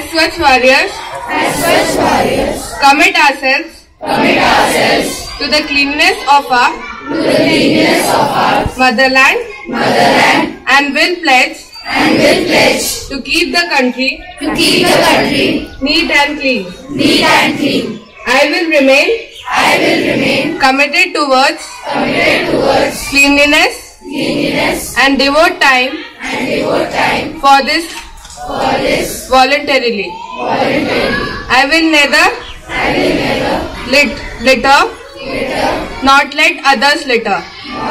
Swachh warriors, commit ourselves to the cleanliness of our motherland, and will pledge to keep the country neat and clean. I will remain committed towards cleanliness and devote time for this voluntarily. I will neither litter, not let others litter.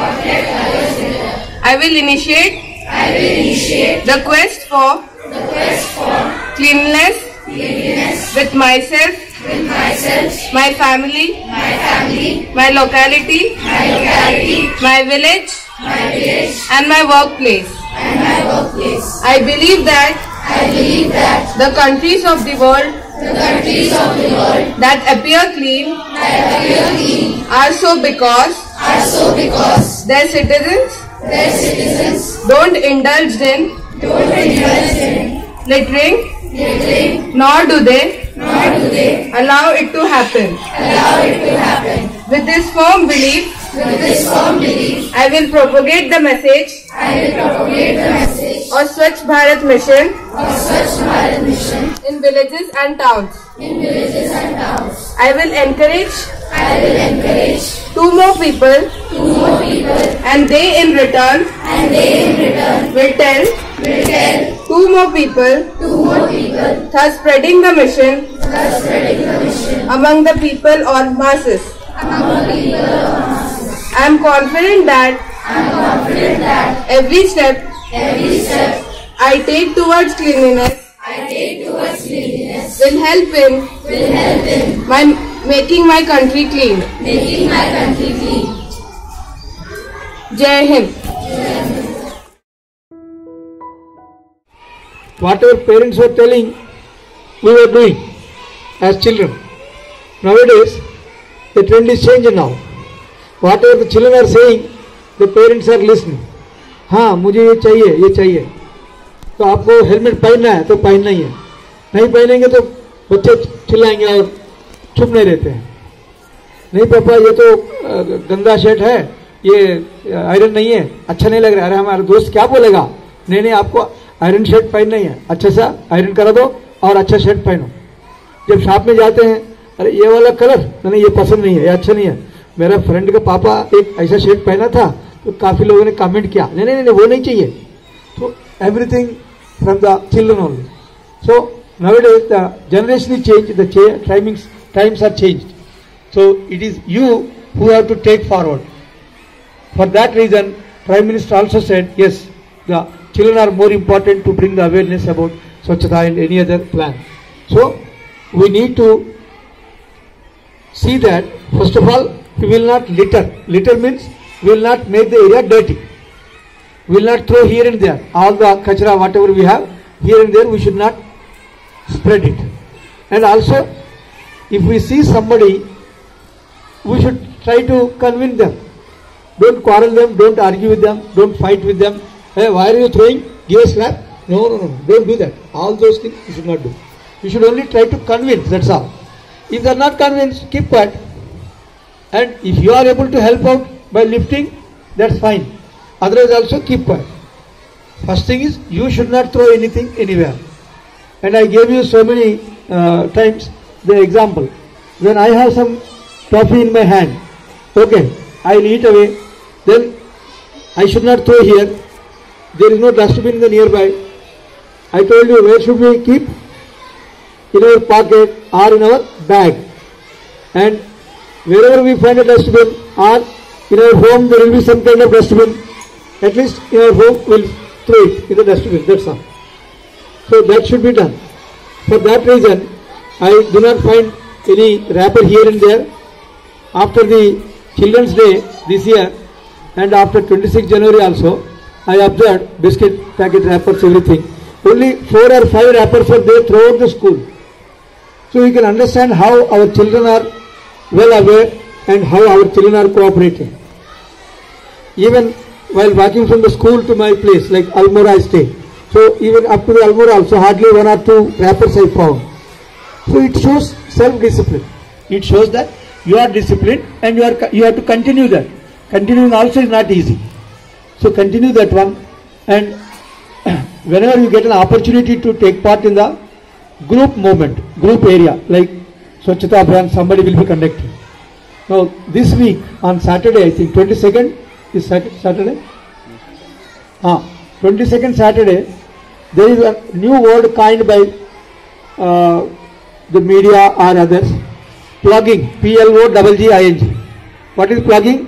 I will initiate the quest for cleanliness with myself, my family, my locality, my village, and my workplace. I believe that the countries of the world that appear clean are so because their citizens don't indulge in littering, nor do they allow it to happen. With this firm belief, I will propagate the message of Swachh Bharat Mission in villages and towns. I will encourage 2 more people, and they in return will tell 2 more people, thus spreading the mission among the people or masses. I am confident that every step I take towards cleanliness will help in making my country clean. Jai Hind. Whatever parents were telling, we were doing as children. Nowadays, the trend is changing now. Whatever the children are saying, the parents are listening. हाँ मुझे ये चाहिए, तो आपको helmet पहनना है तो पहनना ही है, नहीं पहनेंगे तो बच्चे चिल्लाएंगे और चुप नहीं रहते हैं. नहीं पापा ये तो गंदा शर्ट है, ये आयरन नहीं है, अच्छा नहीं लग रहा है. अरे हमारा दोस्त क्या बोलेगा? नहीं आपको आयरन शर्ट पहनना ही है, अच्छा सा आयरन करा दो और अच्छा शर्ट पहनो. जब शॉप में जाते हैं, अरे ये वाला कलर नहीं, ये पसंद नहीं है, ये अच्छा नहीं है. मेरा फ्रेंड का पापा एक ऐसा शर्ट पहना था तो काफी लोगों ने कमेंट किया, नहीं वो नहीं चाहिए. तो everything from the children only. So nowadays the generation is changed, the times are changed. So it is you who have to take forward. For that reason, Prime Minister also said, yes, the children are more important to bring the awareness about Swachhata and any other plan. So we need to see that, first of all, we will not litter. Litter means we will not make the area dirty. We will not throw here and there. All the kachra, whatever we have, here and there, we should not spread it. And also, if we see somebody, we should try to convince them. Don't quarrel them, don't argue with them, don't fight with them. Hey, why are you throwing? Give a slap? No, don't do that. All those things you should not do. You should only try to convince, that's all. If they are not convinced, keep quiet. And if you are able to help out by lifting, that's fine. Otherwise also keep quiet. First thing is, you should not throw anything anywhere. And I gave you so many times the example. When I have some toffee in my hand, okay, I'll eat away, then I should not throw here. There is no dustbin in the nearby. I told you, where should we keep? In our pocket or in our bag. And wherever we find a dustbin or in our home there will be some kind of dustbin. At least in our home we'll throw it in the dustbin, that's all. So that should be done. For that reason, I do not find any wrapper here and there. After the Children's Day this year and after 26 January also, I observed biscuit packet wrappers, everything. Only 4 or 5 wrappers were there throughout the school. So you can understand how our children are well aware and how our children are cooperating. Even while walking from the school to my place, like Almora I stay, So even up to the Almora also hardly 1 or 2 wrappers I found. So it shows self-discipline. It shows that you are disciplined and you have to continue that. Continuing also is not easy. So continue that one, and whenever you get an opportunity to take part in the group movement, group area, like Swachhata Abhiyan, somebody will be conducting. Now this week on Saturday, I think 22nd is Saturday? 22nd Saturday, there is a new word coined by the media or others, plugging, P-L-O-G-G-I-N-G. What is plugging?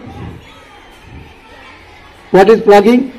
What is plugging?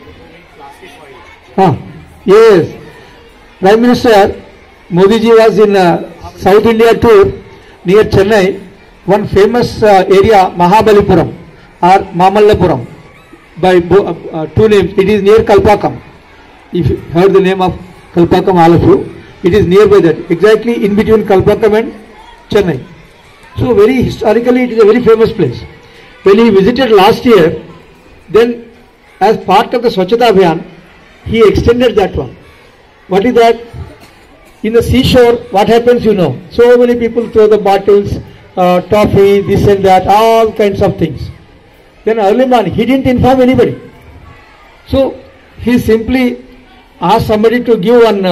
Yes. Prime Minister Modi ji was in South India tour near Chennai. One famous area, Mahabalipuram or Mamallapuram, by 2 names. It is near Kalpakam. If you heard the name of Kalpakam, all of you, it is nearby that, exactly in between Kalpakam and Chennai. So very historically it is a very famous place. When he visited last year, then as part of the Swachhata Abhiyan, he extended that one. What is that? In the seashore, what happens you know? So many people throw the bottles, toffee, this and that, all kinds of things. Then early morning, he didn't inform anybody. So he simply asked somebody to give one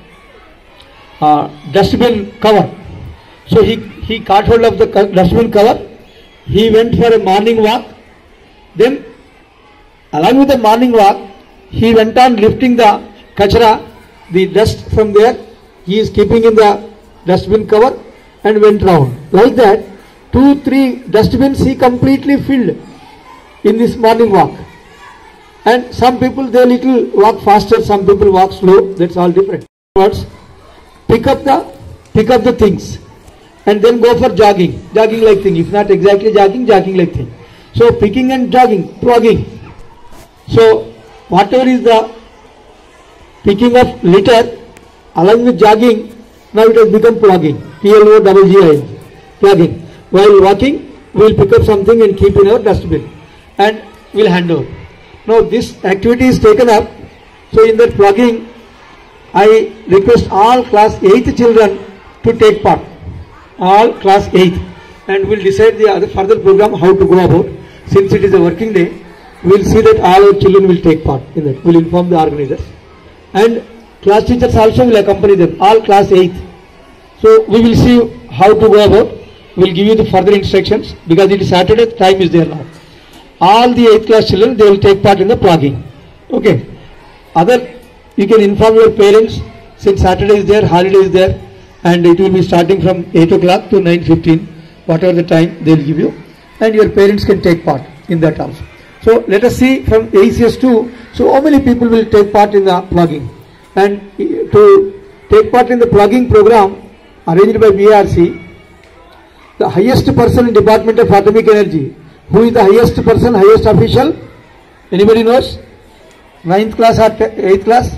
dustbin cover. So he caught hold of the dustbin cover. He went for a morning walk. Then along with the morning walk, he went on lifting the kachra, the dust from there. He is keeping in the dustbin cover and went round. Like that, 2-3 dustbins he completely filled in this morning walk. And some people, they little walk faster, some people walk slow. That's all different. Words, pick up the things and then go for jogging like thing. If not exactly jogging like thing. So picking and jogging, plugging. So whatever is the picking of litter along with jogging, now it has become plugging. P-L-O-G-G-I-N, plugging. While walking, we will pick up something and keep in our dustbin and we will hand over. Now this activity is taken up. So in that plugging, I request all class 8th children to take part. All class 8th, and we will decide the other further program how to go about. Since it is a working day, we will see that all our children will take part in that. We will inform the organizers. And class teachers also will accompany them, all class 8th. So we will see how to go about. We will give you the further instructions because it is Saturday, time is there now. All the 8th class children, they will take part in the plugging. Okay. You can inform your parents since Saturday is there, holiday is there, and it will be starting from 8 o'clock to 9:15, whatever the time they will give you, and your parents can take part in that also. So let us see from ACS2, so how many people will take part in the plugging. And to take part in the plugging program arranged by BRC, the highest person in Department of Atomic Energy, who is the highest person, highest official? Anybody knows? 9th class or 8th class?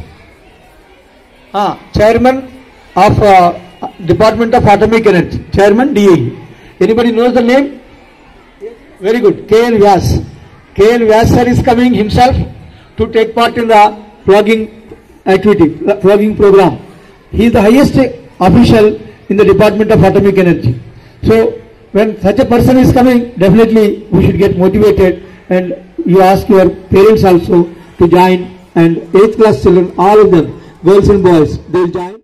Chairman of Department of Atomic Energy, Chairman DAE. Anybody knows the name? Very good. K.N. Vyas. K.N. Vyas sir is coming himself to take part in the plugging activity, plugging program. He is the highest official in the Department of Atomic Energy. So when such a person is coming, definitely we should get motivated, and you ask your parents also to join, and 8th class children, all of them, girls and boys, they will join.